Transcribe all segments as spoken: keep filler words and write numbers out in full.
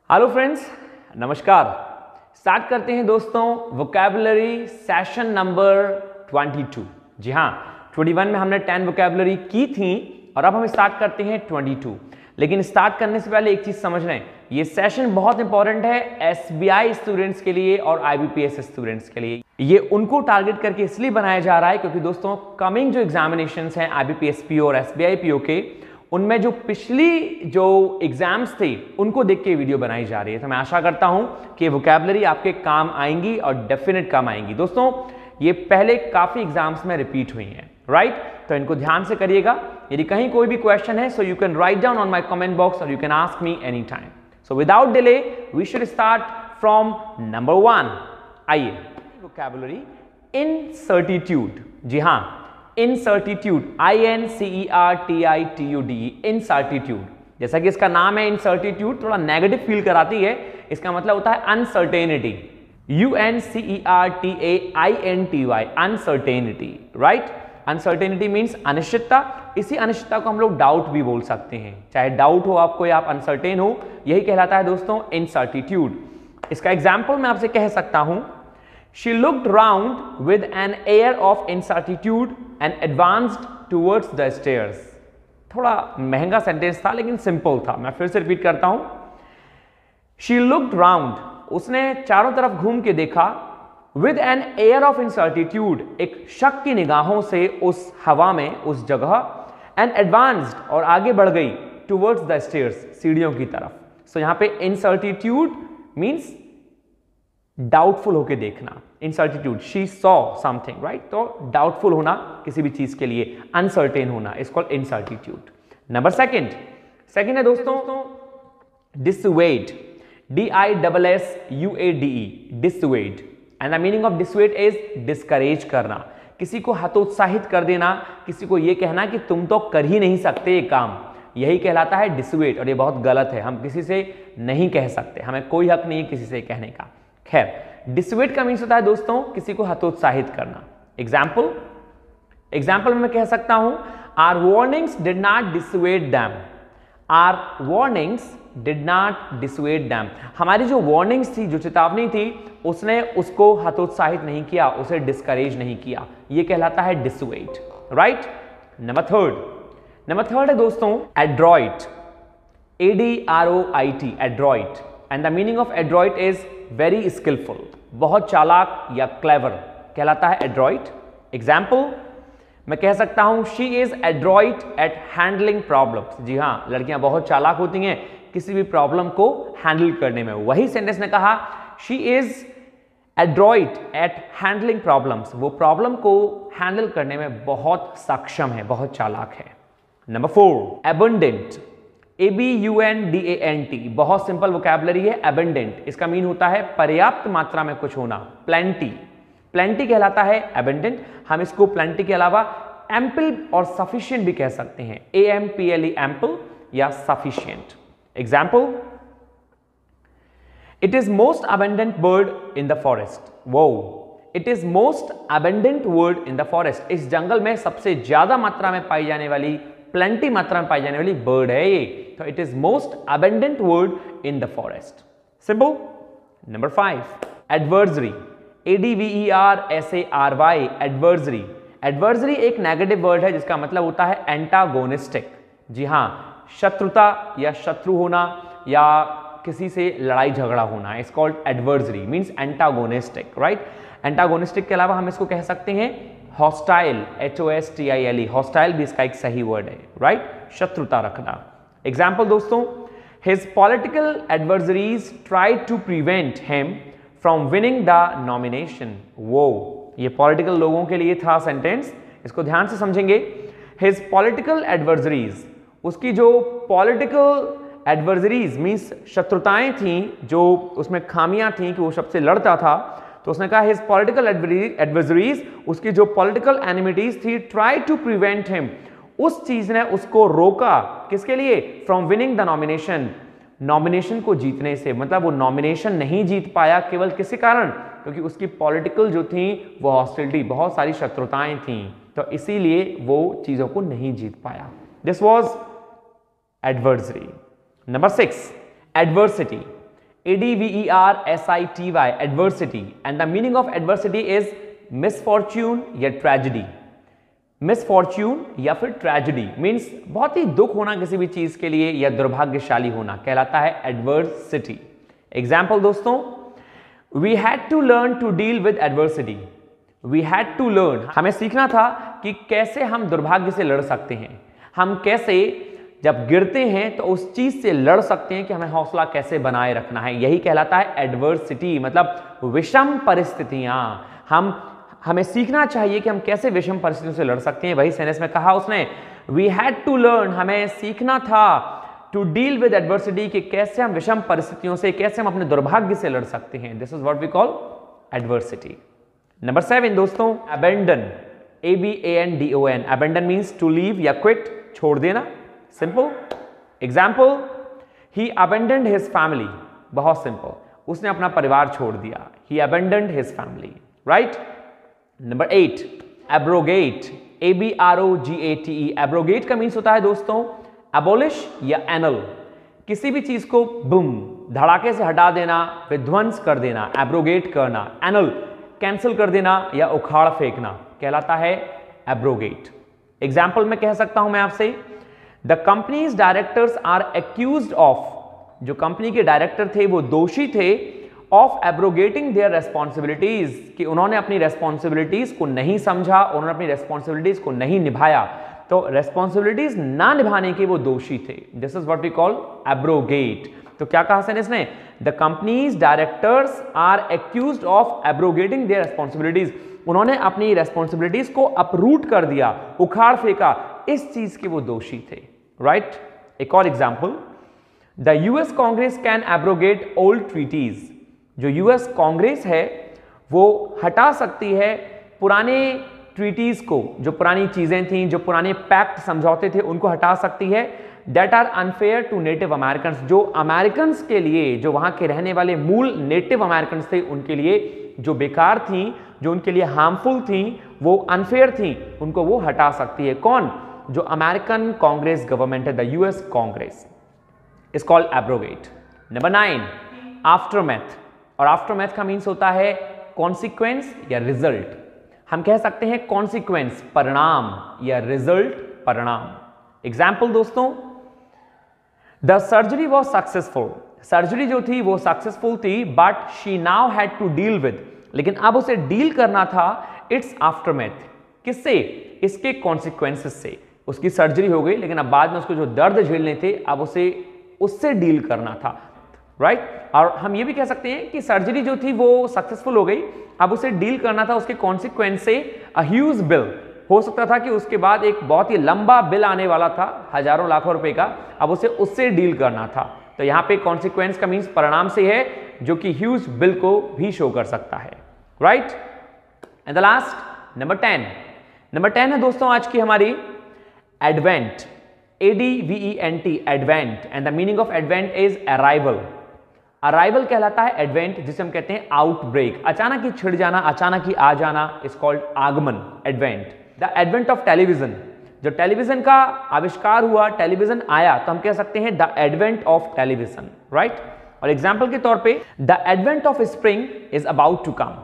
Hello friends, नमस्कार। Start करते हैं दोस्तों वोकैबुलरी सेशन नंबर बाईस। जी हाँ, इक्कीस में हमने दस वोकैबुलरी की थी और अब हम स्टार्ट करते हैं बाईस। लेकिन स्टार्ट करने से पहले एक चीज समझ लें, ये सेशन बहुत इंपॉर्टेंट है एसबीआई स्टूडेंट्स के लिए और आईबीपीएस स्टूडेंट्स के लिए। ये उनको टारगेट करके इसलिए बनाया जा रहा है क्योंकि दोस्तों कमिंग जो एग्जामिनेशंस हैं आईबीपीएस पीओ और एसबीआई पीओ के, उनमें जो पिछली जो एग्जाम्स थे उनको देख के वीडियो बनाई जा रही है। तो मैं आशा करता हूं कि वोकैबुलरी आपके काम आएंगी और डेफिनेट काम आएंगी। दोस्तों ये पहले काफी एग्जाम्स में रिपीट हुई हैं, राइट? तो इनको ध्यान से करिएगा। यदि कहीं कोई भी क्वेश्चन है so you can write down on my comment box और you can ask me any time. So without delay we should start from number one. आइए, वोकैबुलरी इनसर्टिट्यूड। जी हाँ, incertitude, I N C E R T I T U D, incertitude. जैसा कि इसका नाम है इनसर्टिट्यूड, थोड़ा नेगेटिव फील कराती है। इसका मतलब होता है uncertainty, U N C E R T A I N T Y, uncertainty, right? Uncertainty means अनिश्चितता। इसी अनिश्चितता को हम लोग डाउट भी बोल सकते हैं। चाहे डाउट हो आपको या आप अनसर्टेन हो, यही कहलाता है दोस्तों इनसर्टिट्यूड। इसका एग्जाम्पल मैं आपसे कह सकता हूं, She looked round with an air of incertitude and advanced towards the stairs. थोड़ा महंगा सेंटेंस था लेकिन सिंपल था। मैं फिर से रिपीट करता हूं। She looked round, उसने चारों तरफ घूम के देखा, with an air of incertitude, एक शक की निगाहों से उस हवा में, उस जगह, and advanced, और आगे बढ़ गई, towards the stairs, सीढ़ियों की तरफ। सो so, यहां पे incertitude means डाउटफुल होके देखना। Incertitude, she saw something, right? तो डाउटफुल होना किसी भी चीज के लिए, अनसर्टेन होना, is called incertitude. Number second, second है दोस्तों dissuade, D I double S U A D E, dissuade. And the meaning of dissuade is discourage करना, किसी को हतोत्साहित कर देना, किसी को यह कहना कि तुम तो कर ही नहीं सकते ये काम, यही कहलाता है डिसवेड। और ये बहुत गलत है, हम किसी से नहीं कह सकते, हमें कोई हक नहीं है किसी से कहने का। खैर, डिसवेड का मीन्स होता है दोस्तों किसी को हतोत्साहित करना। एग्जाम्पल एग्जाम्पल में मैं कह सकता हूं, our warnings did not dissuade them, our warnings did not dissuade them. हमारी जो वार्निंग्स थी, जो चेतावनी थी, उसने उसको हतोत्साहित नहीं किया, उसे डिस्करेज नहीं किया, यह कहलाता है dissuade, right? Number third number third है दोस्तों adroit, A D R O I T, adroit. And the meaning of adroit is very skilful, बहुत चालाक या क्लेवर कहलाता है एड्रॉइट। एग्जाम्पल मैं कह सकता हूं, she is adroit at handling problems. जी हां, लड़कियां बहुत चालाक होती हैं किसी भी प्रॉब्लम को हैंडल करने में। वही सेंटेंस ने कहा, she is adroit at handling problems, वो प्रॉब्लम को हैंडल करने में बहुत सक्षम है, बहुत चालाक है। Number four, abundant, A B U N D A N T, बहुत सिंपल वोकैबुलरी है। एबंडेंट, इसका मीन होता है पर्याप्त मात्रा में कुछ होना, प्लेंटी। प्लेंटी कहलाता है एबंडेंट। हम इसको प्लेंटी के अलावा एम्पल और सफिशिएंट भी कह सकते हैं, A M P L E, ample या sufficient. Example, it is most abundant bird in the forest. वो it is most abundant bird in the forest, इस जंगल में सबसे ज्यादा मात्रा में पाई जाने वाली, प्लेंटी मात्रा में पाई जाने वाली बर्ड है ये। तो it is most abundant word in the forest. Simple. Number five, adversary, A D V E R S A R Y, adversary. Adversary एक नेगेटिव वर्ड है जिसका मतलब होता है एंटागोनिस्टिक। जी हां, शत्रुता या शत्रु होना या किसी से लड़ाई झगड़ा होना, it's called adversary, means antagonistic, right? Antagonistic के अलावा हम इसको कह सकते हैं hostile, H O S T I L E, hostile भी इसका एक सही वर्ड है, राइट? शत्रुता रखना। एग्जाम्पल दोस्तों, his political adversaries tried to prevent him from winning the nomination. वो ये पॉलिटिकल लोगों के लिए था सेंटेंस, इसको ध्यान से समझेंगे। हिज पॉलिटिकल एडवर्सरीज, उसकी जो पॉलिटिकल एडवर्सरीज मीन्स शत्रुताएं थी, जो उसमें खामियां थी कि वो सबसे लड़ता था, तो उसने कहा हिज पॉलिटिकल एडवर्सरीज, उसकी जो पॉलिटिकल एनिमिटीज थी, ट्राई टू प्रिवेंट हिम, उस चीज ने उसको रोका, किसके लिए? From winning the nomination, nomination को जीतने से। मतलब वो नॉमिनेशन नहीं जीत पाया केवल किसी कारण, क्योंकि उसकी पॉलिटिकल जो थी वो हॉस्टिलिटी, बहुत सारी शत्रुताएं थी, तो इसीलिए वो चीजों को नहीं जीत पाया। This was adversary. Number six, adversity, A D V E R S I T Y, adversity, and the meaning of adversity is misfortune या tragedy. misfortune या फिर tragedy means बहुत ही दुख होना किसी भी चीज के लिए या दुर्भाग्यशाली होना कहलाता है adversity. Example दोस्तों, we had to learn to deal with adversity. We had to learn, हमें सीखना था कि कैसे हम दुर्भाग्य से लड़ सकते हैं, हम कैसे जब गिरते हैं तो उस चीज से लड़ सकते हैं कि हमें हौसला कैसे बनाए रखना है. यही कहलाता है एडवर्सिटी, मतलब विषम परिस्थितियां. हम हमें सीखना चाहिए कि हम कैसे विषम परिस्थितियों से लड़ सकते हैं. वही सेंटेंस में कहा उसने, वी हैड टू लर्न, हमें सीखना था, टू डील विद एडवर्सिटी, कि कैसे हम विषम परिस्थितियों से, कैसे हम अपने दुर्भाग्य से लड़ सकते हैं. This is what we call adversity. Number seven दोस्तों, abandon, A B A N D O N. Abandon means to leave या क्विट, छोड़ देना. Simple. Example, he abandoned his family. बहुत सिंपल, उसने अपना परिवार छोड़ दिया. He abandoned his family. Right. Number eight, abrogate, A B R O G A T E. Abrogate का मीन्स होता है दोस्तों एबोलिश या एनल. किसी भी चीज को बुम धड़ाके से हटा देना, विध्वंस कर देना, एब्रोगेट करना. एनल कैंसिल कर देना या उखाड़ फेंकना कहलाता है एब्रोगेट. एग्जाम्पल में कह सकता हूं मैं आपसे, the company's directors are accused of, जो कंपनी के डायरेक्टर थे वो दोषी थे, ऑफ एब्रोगेटिंग देयर रेस्पॉन्सिबिलिटीज, कि उन्होंने अपनी रेस्पॉन्सिबिलिटीज को नहीं समझा, उन्होंने अपनी रेस्पॉन्सिबिलिटीज को नहीं निभाया, तो रेस्पॉन्सिबिलिटीज ना निभाने के वो दोषी थे. This is what we call abrogate. तो क्या कहा सर इसने, the company's directors are accused of abrogating their responsibilities, उन्होंने अपनी रेस्पॉन्सिबिलिटीज को अपरूट कर दिया, उखाड़ फेंका, इस चीज के वो दोषी थे. Right right? एक और example, the US Congress can abrogate old treaties. जो यूएस कांग्रेस है वो हटा सकती है पुराने ट्रीटीज को, जो पुरानी चीजें थी, जो पुराने पैक्ट समझौते थे, उनको हटा सकती है. That are unfair to native American, जो अमेरिकन के लिए, जो वहां के रहने वाले मूल नेटिव अमेरिकन थे, उनके लिए जो बेकार थी, जो उनके लिए हार्मफुल थी, वो अनफेयर थी, उनको वो हटा सकती है. कौन? जो अमेरिकन कांग्रेस गवर्नमेंट है, the US Congress, is called abrogate. Number nine, aftermath. और आफ्टरमैथ का मीन्स होता है कॉन्सिक्वेंस या रिजल्ट. हम कह सकते हैं कॉन्सिक्वेंस परिणाम या रिजल्ट परिणाम. एग्जाम्पल दोस्तों, the surgery was successful. Surgery जो थी वो सक्सेसफुल थी, but she now had to deal with, लेकिन अब उसे डील करना था इट्स आफ्टरमैथ. किससे? इसके कॉन्सिक्वेंसेस से. उसकी सर्जरी हो गई, लेकिन अब बाद में उसको जो दर्द झेलने थे, अब उसे उससे डील करना था. Right right? और हम ये भी कह सकते हैं कि सर्जरी जो थी वो सक्सेसफुल हो गई, अब उसे डील करना था उसके कॉन्सिक्वेंस से. अ ह्यूज बिल, हो सकता था कि उसके बाद एक बहुत ही लंबा बिल आने वाला था, हजारों लाखों रुपए का, अब उसे उससे डील करना था. तो यहां पे कॉन्सिक्वेंस का मीन्स परिणाम से है, जो कि ह्यूज बिल को भी शो कर सकता है. Right. And the last, number ten. Number ten है दोस्तों आज की हमारी advent, A D V E N T, advent. And the meaning of advent is arrival. Arrival कहलाता है एडवेंट, जिसे हम कहते हैं आउटब्रेक, अचानक ही छिड़ जाना, अचानक ही आ जाना, इज कॉल्ड आगमन, advent. The advent of television, जो टेलीविजन का आविष्कार हुआ, टेलीविजन आया, तो हम कह सकते हैं the advent of television. Right. और एग्जाम्पल के तौर पे, the advent of spring is about to come.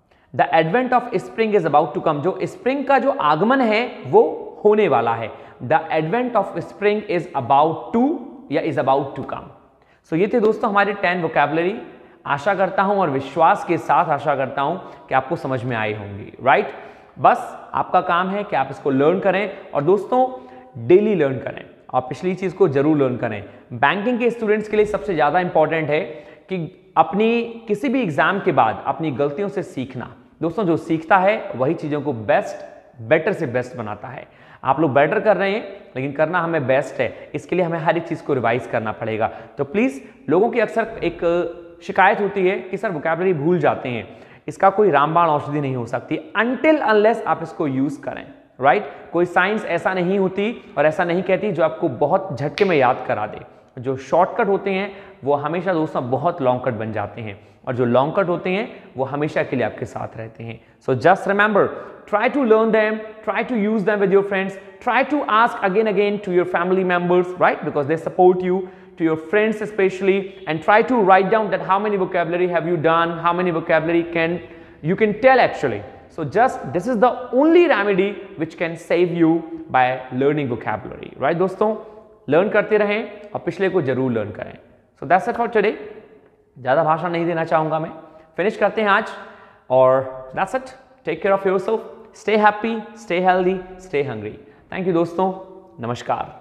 The advent of spring is about to come, जो स्प्रिंग का जो आगमन है वो होने वाला है. The advent of spring is about to या is about to come. So ये थे दोस्तों हमारे टेन वोकैबुलरी. आशा करता हूं और विश्वास के साथ आशा करता हूं कि आपको समझ में आई होंगी. Right right? बस आपका काम है कि आप इसको लर्न करें, और दोस्तों डेली लर्न करें, और पिछली चीज को जरूर लर्न करें. बैंकिंग के स्टूडेंट्स के लिए सबसे ज्यादा इंपॉर्टेंट है कि अपनी किसी भी एग्जाम के बाद अपनी गलतियों से सीखना. दोस्तों जो सीखता है वही चीजों को बेस्ट बेटर से बेस्ट बनाता है. आप लोग बेटर कर रहे हैं, लेकिन करना हमें बेस्ट है, इसके लिए हमें हर एक चीज को रिवाइज करना पड़ेगा. तो प्लीज, लोगों की अक्सर एक शिकायत होती है कि सर वोकैबुलरी भूल जाते हैं. इसका कोई रामबाण औषधि नहीं हो सकती अनटिल अनलेस आप इसको यूज करें. Right right? कोई साइंस ऐसा नहीं होती और ऐसा नहीं कहती जो आपको बहुत झटके में याद करा दे. जो शॉर्टकट होते हैं वो हमेशा दोस्तों बहुत लॉन्ग कट बन जाते हैं, और जो लॉन्ग कट होते हैं वो हमेशा के लिए आपके साथ रहते हैं. So just remember, try to learn them, try to use them with your friends, try to ask again again to your family members, right, because they support you. to your friends especially, and try to write down that how many vocabulary have you done, how many vocabulary can you can tell actually. So just this is the only remedy which can save you by learning vocabulary, right दोस्तों? Learn करते रहें और पिछले को जरूर learn करें. So that's it for today. ज़्यादा भाषण नहीं देना चाहूँगा मैं. फिनिश करते हैं आज और that's it. Take care of yourself. Stay happy, stay healthy, stay hungry. Thank you दोस्तों. नमस्कार.